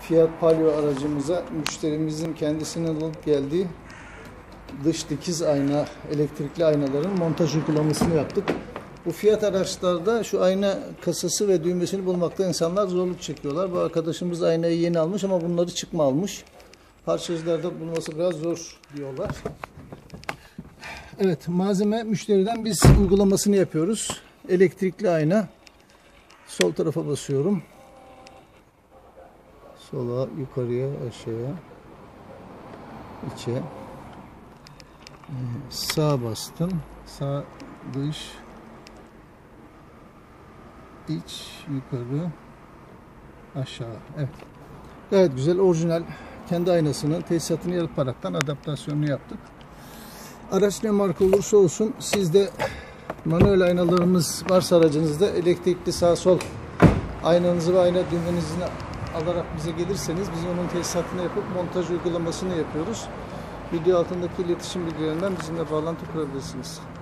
Fiat Palio aracımıza müşterimizin kendisinin alıp geldiği dış dikiz ayna, elektrikli aynaların montaj uygulamasını yaptık. Bu Fiat araçlarda şu ayna kasası ve düğmesini bulmakta insanlar zorluk çekiyorlar. Bu arkadaşımız aynayı yeni almış ama bunları çıkma almış. Parçacılarda bulması biraz zor diyorlar. Evet, malzeme müşteriden, biz uygulamasını yapıyoruz. Elektrikli ayna. Sol tarafa basıyorum. Sola, yukarıya, aşağıya, içe. Sağa bastım. Sağ, dış, iç, yukarı, aşağı. Evet. Gayet güzel, orijinal. Kendi aynasını, tesisatını yaparaktan adaptasyonunu yaptık. Araç ne marka olursa olsun, sizde manuel aynalarımız varsa aracınızda, elektrikli sağ sol aynanızı ve ayna düğmenizi alarak bize gelirseniz biz onun tesisatını yapıp montaj uygulamasını yapıyoruz. Video altındaki iletişim bilgilerinden bizimle bağlantı kurabilirsiniz.